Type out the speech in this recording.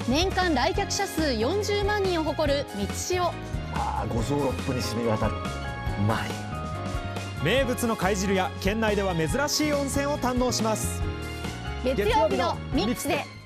年間来客者数40万人を誇る満ち潮。 五臓六腑に染み渡るうまい。 名物の貝汁や県内では珍しい温泉を堪能します。 月曜日のミッチで。